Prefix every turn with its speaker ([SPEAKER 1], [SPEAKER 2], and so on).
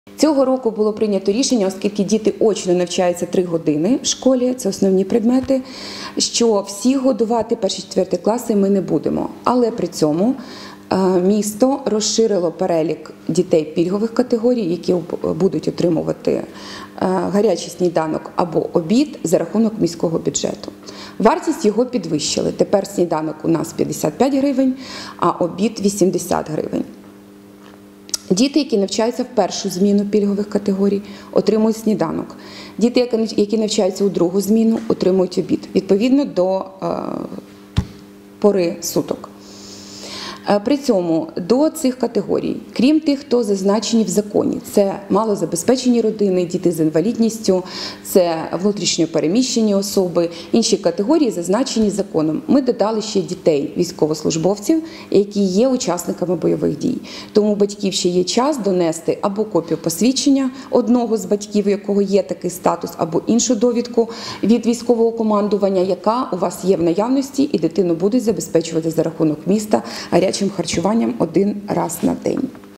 [SPEAKER 1] Цього року було прийнято рішення, оскільки діти очно навчаються 3 години в школі, це основні предмети, що всі годувати 1-4 класи ми не будемо. Але при цьому місто розширило перелік дітей пільгових категорій, які будуть отримувати гарячий сніданок або обід за рахунок міського бюджету. Вартість його підвищили. Тепер сніданок у нас 55 гривень, а обід 80 гривень. Діти, які навчаються в першу зміну пільгових категорій, отримують сніданок. Діти, які навчаються у другу зміну, отримують обід, відповідно до пори суток. При цьому до цих категорій, крім тих, хто зазначені в законі, це малозабезпечені родини, діти з інвалідністю, це внутрішньо переміщені особи, інші категорії зазначені законом. Ми додали ще дітей військовослужбовців, які є учасниками бойових дій. Тому у батьків ще є час донести або копію посвідчення одного з батьків, у якого є такий статус, або іншу довідку від військового командування, яка у вас є в наявності, і дитину будуть забезпечувати за рахунок міста гарячим харчуванням 1 раз на день.